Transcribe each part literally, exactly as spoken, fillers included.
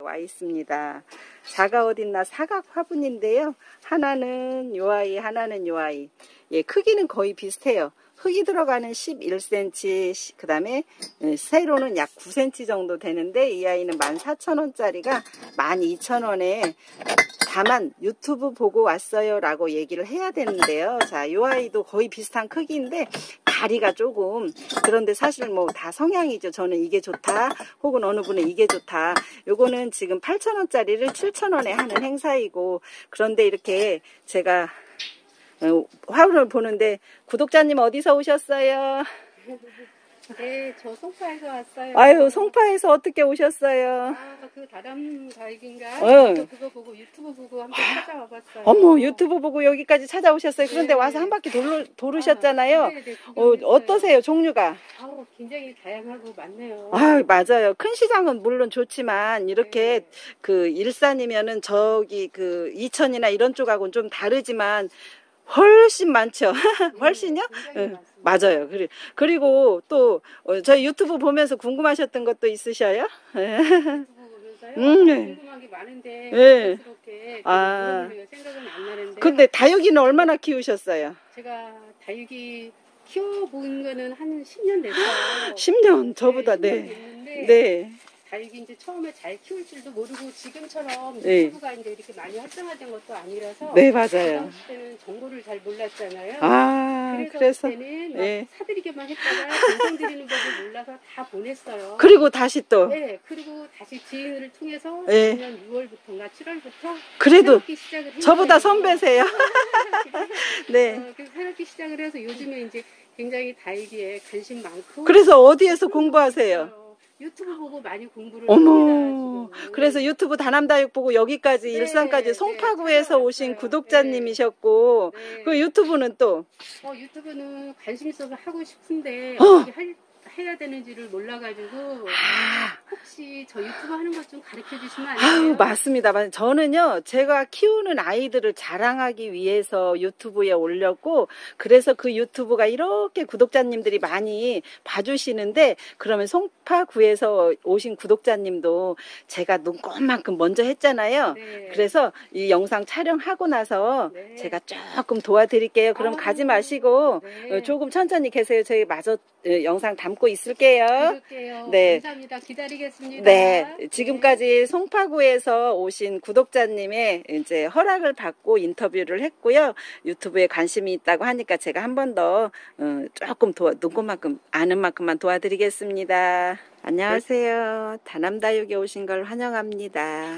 와 있습니다. 자가 어딨나 사각 화분인데요. 하나는 요 아이, 하나는 요 아이. 예, 크기는 거의 비슷해요. 흙이 들어가는 십일 센티미터, 그 다음에 세로는 약 구 센티미터 정도 되는데 이 아이는 만 사천 원짜리가 만 이천 원에 다만 유튜브 보고 왔어요 라고 얘기를 해야 되는데요. 자, 이 아이도 거의 비슷한 크기인데 다리가 조금, 그런데 사실 뭐 다 성향이죠. 저는 이게 좋다 혹은 어느 분은 이게 좋다. 요거는 지금 팔천 원짜리를 칠천 원에 하는 행사이고, 그런데 이렇게 제가 화분을 보는데 구독자님 어디서 오셨어요? 네, 저 송파에서 왔어요. 아유, 송파에서 어떻게 오셨어요? 아, 그 다람 다육인가? 응. 그거 보고 유튜브 보고 한번 찾아와 봤어요. 어머, 유튜브 보고 여기까지 찾아오셨어요. 그런데 네. 와서 한 바퀴 돌, 도르셨잖아요. 아, 네, 네, 어, 어떠세요, 종류가? 아우, 굉장히 다양하고 많네요. 아, 맞아요. 큰 시장은 물론 좋지만 이렇게 네. 그 일산이면은 저기 그 이천이나 이런 쪽하고는 좀 다르지만 훨씬 많죠. 훨씬요? 굉장히 응, 많습니다. 맞아요. 그리- 그리고 또 어, 저희 유튜브 보면서 궁금하셨던 것도 있으셔요? 유튜브 보면서요. 음, 네. 궁금한 게 많은데 네. 그렇게 아. 물어보려고 생각은 안 나는데. 근데 다육이는 얼마나 키우셨어요? 제가 다육이 키워본 거는 한 십 년 됐어요. 십 년, 저보다, 네. 십 년 네. 됐는데 네. 다육이 이제 처음에 잘 키울 줄도 모르고 지금처럼 네. 유튜브가 이제 이렇게 많이 활성화된 것도 아니라서 네, 그 맞아요. 당시 때는 정보를 잘 몰랐잖아요. 아, 그래서, 그래서. 그때는 막 네. 사드리기만 했다가 방송드리는 법을 몰라서 다 보냈어요. 그리고 다시 또. 네, 그리고 다시 지인을 통해서 네. 작년 유월부터인가 칠월부터 그래도 새롭게 시작을 했어요. 저보다 선배세요. 네. 어, 그래서 새롭게 시작을 해서 요즘에 이제 굉장히 다육이에 관심 많고. 그래서 어디에서 공부하세요? 유튜브 보고 많이 공부를 어머, 합니다, 지금. 그래서 유튜브 다남다육 보고 여기까지 네, 일산까지 네, 송파구에서 찾아왔어요. 오신 구독자님이셨고, 네. 그 유튜브는 또 어, 유튜브는 관심 있어서 하고 싶은데 어. 어떻게 할, 해야 되는지를 몰라가지고 아, 혹시 저 유튜브 하는 것 좀 가르쳐 주시면 안 돼요? 아유, 맞습니다. 맞- 저는요, 제가 키우는 아이들을 자랑하기 위해서 유튜브에 올렸고, 그래서 그 유튜브가 이렇게 구독자님들이 많이 봐주시는데, 그러면 송파구에서 오신 구독자님도 제가 눈꽃만큼 먼저 했잖아요. 네. 그래서 이 영상 촬영하고 나서 네. 제가 조금 도와드릴게요. 그럼 아우, 가지 마시고, 네. 어, 조금 천천히 계세요. 저희 마저 어, 영상 담고 있을게요. 그럴게요. 네. 감사합니다. 기다리겠습니다. 네, 지금까지 송파구에서 오신 구독자님의 이제 허락을 받고 인터뷰를 했고요. 유튜브에 관심이 있다고 하니까 제가 한 번 더 어, 조금 도와, 눈꽃만큼 아는 만큼만 도와드리겠습니다. 안녕하세요. 다남다육에 오신 걸 환영합니다.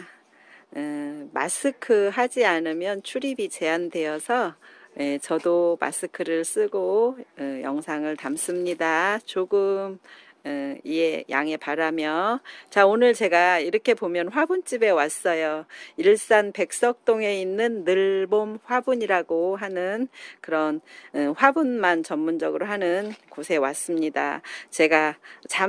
어, 마스크 하지 않으면 출입이 제한되어서 예, 저도 마스크를 쓰고 어, 영상을 담습니다. 조금 어, 이해 양해 바라며, 자, 오늘 제가 이렇게 보면 화분집에 왔어요. 일산 백석동에 있는 늘봄 화분이라고 하는 그런 어, 화분만 전문적으로 하는 곳에 왔습니다. 제가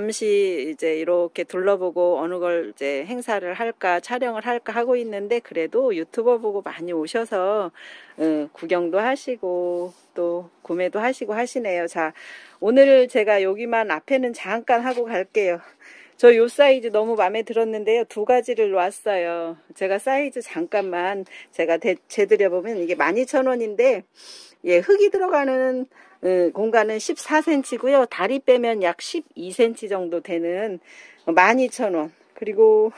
잠시 이제 이렇게 둘러보고 어느 걸 이제 행사를 할까 촬영을 할까 하고 있는데, 그래도 유튜버 보고 많이 오셔서 어, 구경도 하시고 또 구매도 하시고 하시네요. 자, 오늘 제가 여기만 앞에는 잠깐 하고 갈게요. 저 요 사이즈 너무 마음에 들었는데요. 두 가지를 놨어요. 제가 사이즈 잠깐만 제가 대, 재드려보면 이게 만 이천 원인데, 예, 흙이 들어가는 어, 공간은 십사 센티미터고요. 다리 빼면 약 십이 센티미터 정도 되는 만 이천 원. 그리고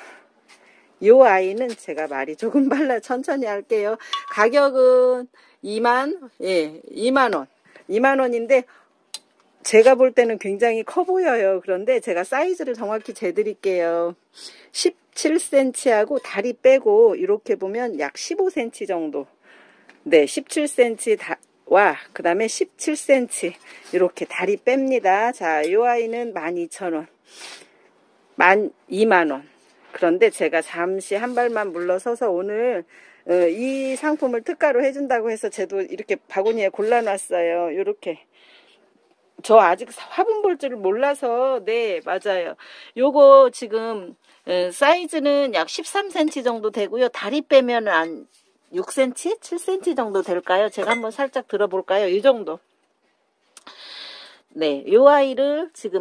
요 아이는 제가 말이 조금 빨라 천천히 할게요. 가격은 이만, 예, 이만 원. 이만 원인데, 제가 볼 때는 굉장히 커 보여요. 그런데 제가 사이즈를 정확히 재드릴게요. 십칠 센티미터하고 다리 빼고 이렇게 보면 약 십오 센티미터 정도. 네, 십칠 센티미터와 그 다음에 십칠 센티미터 이렇게 다리 뺍니다. 자, 요 아이는 만 이천 원. 만 이만 원. 그런데 제가 잠시 한 발만 물러서서 오늘 어, 이 상품을 특가로 해준다고 해서 저도 이렇게 바구니에 골라놨어요. 이렇게. 저 아직 화분 볼 줄을 몰라서. 네, 맞아요. 요거 지금 어, 사이즈는 약 십삼 센티미터 정도 되고요. 다리 빼면 한 육 센티미터? 칠 센티미터 정도 될까요? 제가 한번 살짝 들어볼까요? 이 정도. 네, 요 아이를 지금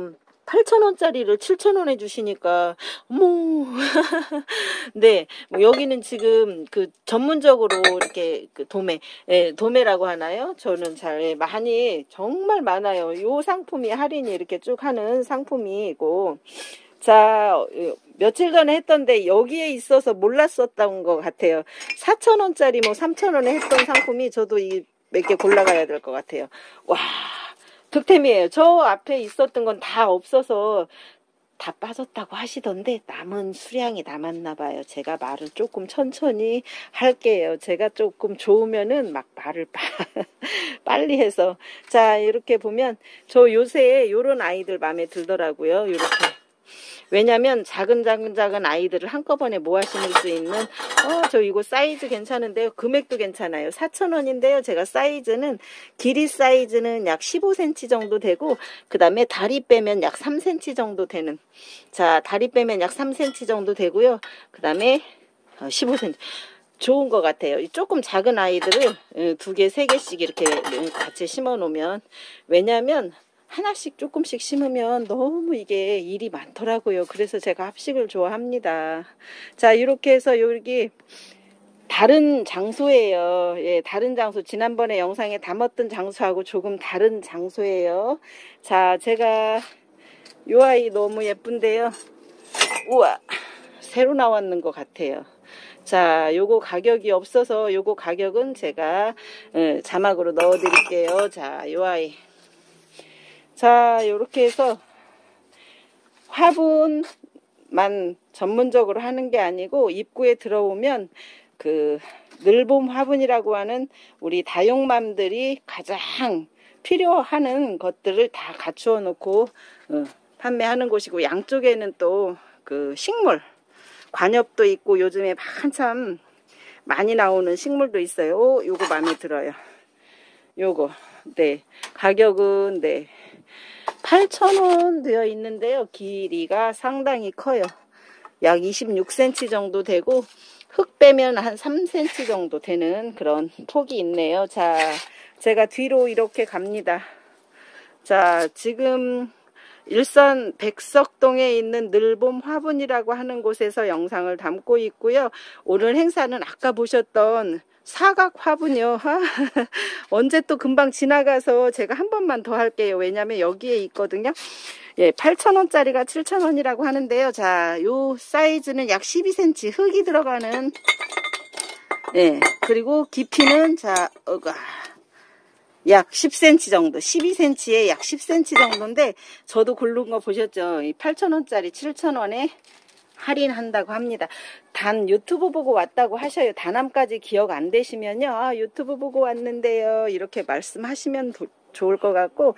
팔천 원짜리를 칠천 원에 주시니까 어머. 네, 뭐 여기는 지금 그 전문적으로 이렇게 그 도매, 예, 도매라고 하나요? 저는 잘 예, 많이 정말 많아요. 요 상품이 할인이 이렇게 쭉 하는 상품이고, 자, 며칠 전에 했던데 여기에 있어서 몰랐었던 것 같아요. 사천 원짜리 뭐 삼천 원에 했던 상품이 저도 이 몇 개 골라가야 될 것 같아요. 와, 득템이에요. 저 앞에 있었던 건 다 없어서 다 빠졌다고 하시던데 남은 수량이 남았나 봐요. 제가 말을 조금 천천히 할게요. 제가 조금 좋으면은 막 말을 빨리 해서. 자, 이렇게 보면 저 요새 요런 아이들 마음에 들더라고요. 이렇게. 왜냐면 작은 작은 작은 아이들을 한꺼번에 모아 심을 수 있는, 어, 저 이거 사이즈 괜찮은데요. 금액도 괜찮아요. 사천 원인데요. 제가 사이즈는, 길이 사이즈는 약 십오 센티미터 정도 되고, 그 다음에 다리 빼면 약 삼 센티미터 정도 되는, 자, 다리 빼면 약 삼 센티미터 정도 되고요. 그 다음에 십오 센티미터. 좋은 것 같아요. 조금 작은 아이들을 두 개, 세 개씩 이렇게 같이 심어 놓으면, 왜냐면, 하나씩 조금씩 심으면 너무 이게 일이 많더라고요. 그래서 제가 합식을 좋아합니다. 자, 이렇게 해서 여기 다른 장소예요. 예, 다른 장소. 지난번에 영상에 담았던 장소하고 조금 다른 장소예요. 자, 제가 요 아이 너무 예쁜데요. 우와, 새로 나왔는 것 같아요. 자, 요거 가격이 없어서 요거 가격은 제가 예, 자막으로 넣어 드릴게요. 자, 요 아이. 자, 요렇게 해서 화분만 전문적으로 하는 게 아니고 입구에 들어오면 그 늘봄 화분이라고 하는 우리 다용맘들이 가장 필요하는 것들을 다 갖추어 놓고 어, 판매하는 곳이고, 양쪽에는 또 그 식물 관엽도 있고 요즘에 한참 많이 나오는 식물도 있어요. 오, 요거 마음에 들어요. 요거 네, 가격은 네 팔천 원 되어 있는데요. 길이가 상당히 커요. 약 이십육 센티미터 정도 되고, 흙 빼면 한 삼 센티미터 정도 되는 그런 폭이 있네요. 자, 제가 뒤로 이렇게 갑니다. 자, 지금 일산 백석동에 있는 늘봄 화분이라고 하는 곳에서 영상을 담고 있고요. 오늘 행사는 아까 보셨던 사각 화분이요. 언제 또 금방 지나가서 제가 한 번만 더 할게요. 왜냐면 여기에 있거든요. 예, 팔천 원짜리가 칠천 원이라고 하는데요. 자, 요 사이즈는 약 십이 센티미터 흙이 들어가는, 예, 그리고 깊이는 자, 어가 약 십 센티미터 정도, 십이 센티미터에 약 십 센티미터 정도인데, 저도 고른 거 보셨죠? 이 팔천 원짜리 칠천 원에 할인한다고 합니다. 단 유튜브 보고 왔다고 하셔요. 단함까지 기억 안 되시면요, 아, 유튜브 보고 왔는데요, 이렇게 말씀하시면 도, 좋을 것 같고,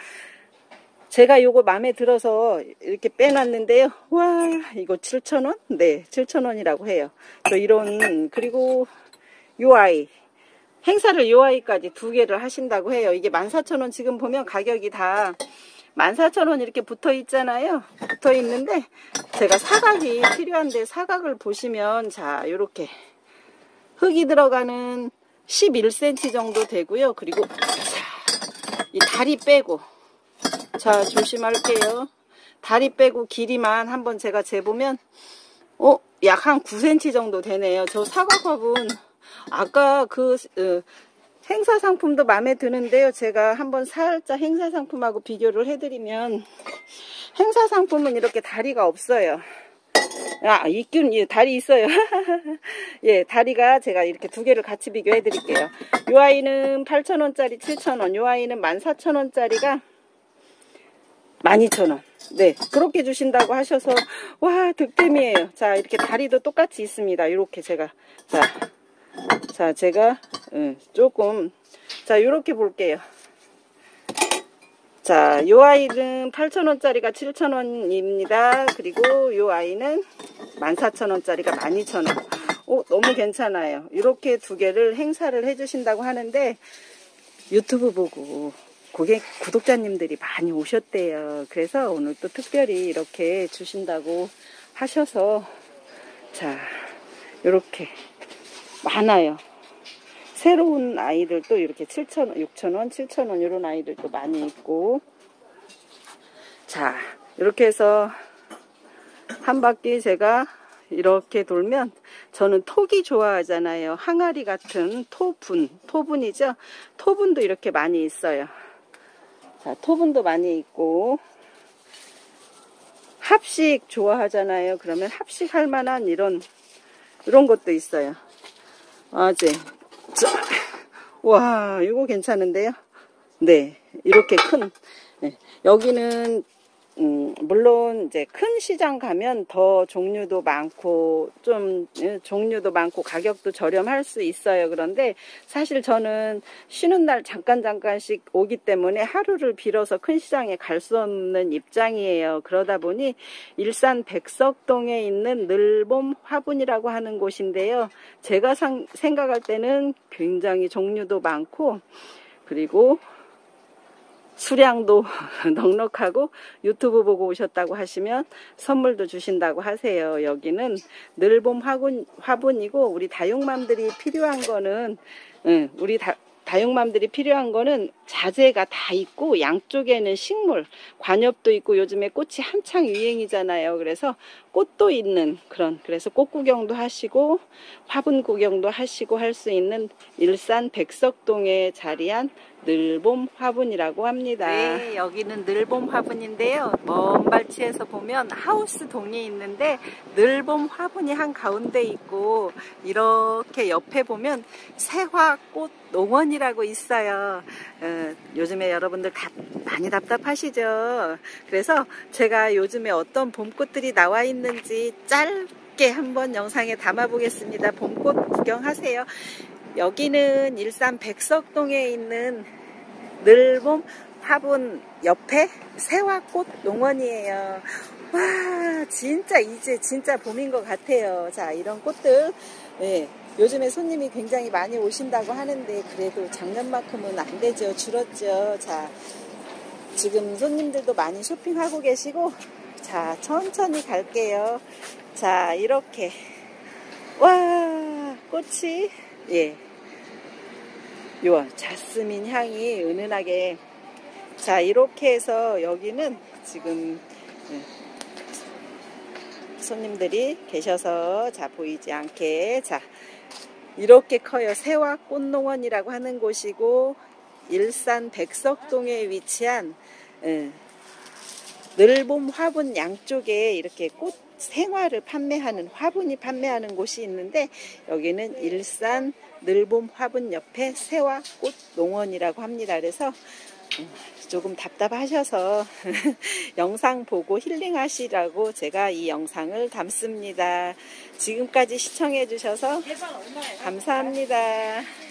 제가 요거 마음에 들어서 이렇게 빼놨는데요. 와, 이거 칠천 원? 네, 칠천 원이라고 해요. 또 이런, 그리고 요 아이 행사를 요 아이까지 두 개를 하신다고 해요. 이게 만 사천 원, 지금 보면 가격이 다 만 사천 원 이렇게 붙어 있잖아요. 붙어 있는데 제가 사각이 필요한데, 사각을 보시면 자, 요렇게 흙이 들어가는 십일 센티미터 정도 되고요. 그리고 자, 이 다리 빼고, 자, 조심할게요. 다리 빼고 길이만 한번 제가 재보면 어, 약 한 구 센티미터 정도 되네요. 저 사각 화분 아까 그 어, 행사 상품도 마음에 드는데요. 제가 한번 살짝 행사 상품하고 비교를 해드리면, 행사 상품은 이렇게 다리가 없어요. 아, 있긴, 예, 다리 있어요. 예, 다리가 제가 이렇게 두 개를 같이 비교해 드릴게요. 요 아이는 팔천 원짜리 칠천 원, 요 아이는 만 사천 원짜리가 만 이천 원. 네, 그렇게 주신다고 하셔서, 와, 득템이에요. 자, 이렇게 다리도 똑같이 있습니다. 이렇게 제가, 자. 자, 제가 음, 조금, 자, 요렇게 볼게요. 자, 요 아이는 팔천 원짜리가 칠천 원입니다. 그리고 요 아이는 만 사천 원짜리가 만 이천 원. 오, 너무 괜찮아요. 이렇게 두 개를 행사를 해주신다고 하는데, 유튜브 보고 고객, 구독자님들이 많이 오셨대요. 그래서 오늘 또 특별히 이렇게 주신다고 하셔서, 자, 요렇게 많아요. 새로운 아이들도 이렇게 칠천 원, 육천 원, 칠천 원 이런 아이들도 많이 있고, 자, 이렇게 해서 한 바퀴 제가 이렇게 돌면, 저는 톡이 좋아하잖아요. 항아리 같은 토분, 토분이죠. 토분도 이렇게 많이 있어요. 자, 토분도 많이 있고, 합식 좋아하잖아요. 그러면 합식할 만한 이런 이런 것도 있어요. 아재. 자, 와, 이거 괜찮은데요? 네, 이렇게 큰. 네, 여기는 음, 물론 이제 큰 시장 가면 더 종류도 많고 좀 예, 종류도 많고 가격도 저렴할 수 있어요. 그런데 사실 저는 쉬는 날 잠깐 잠깐씩 오기 때문에 하루를 빌어서 큰 시장에 갈 수 없는 입장이에요. 그러다 보니 일산 백석동에 있는 늘봄 화분이라고 하는 곳인데요. 제가 상, 생각할 때는 굉장히 종류도 많고, 그리고 수량도 넉넉하고, 유튜브 보고 오셨다고 하시면 선물도 주신다고 하세요. 여기는 늘봄 화분, 화분이고, 우리 다육맘들이 필요한 거는, 응, 우리 다, 다육맘들이 필요한 거는 자재가 다 있고, 양쪽에는 식물, 관엽도 있고, 요즘에 꽃이 한창 유행이잖아요. 그래서 꽃도 있는 그런, 그래서 꽃 구경도 하시고 화분 구경도 하시고 할 수 있는 일산 백석동에 자리한 늘봄 화분이라고 합니다. 네, 여기는 늘봄 화분인데요. 먼 발치에서 보면 하우스 동이 있는데 늘봄 화분이 한 가운데 있고, 이렇게 옆에 보면 세화꽃 농원이라고 있어요. 어, 요즘에 여러분들 다 많이 답답하시죠? 그래서 제가 요즘에 어떤 봄꽃들이 나와 있는지 짧게 한번 영상에 담아 보겠습니다. 봄꽃 구경하세요. 여기는 일산 백석동에 있는 늘봄 화분 옆에 세화꽃 농원이에요. 와, 진짜 이제 진짜 봄인 것 같아요. 자, 이런 꽃들, 네, 요즘에 손님이 굉장히 많이 오신다고 하는데 그래도 작년만큼은 안 되죠. 줄었죠. 자, 지금 손님들도 많이 쇼핑하고 계시고, 자, 천천히 갈게요. 자, 이렇게 와, 꽃이, 예, 요 자스민 향이 은은하게. 자, 이렇게 해서 여기는 지금 손님들이 계셔서, 자, 보이지 않게, 자, 이렇게 커요. 세화 꽃농원이라고 하는 곳이고, 일산 백석동에 위치한 예, 늘봄 화분 양쪽에 이렇게 꽃 생화를 판매하는, 화분이 판매하는 곳이 있는데, 여기는 일산 늘봄 화분 옆에 세화 꽃 농원이라고 합니다. 그래서 조금 답답하셔서 영상 보고 힐링하시라고 제가 이 영상을 담습니다. 지금까지 시청해 주셔서 감사합니다.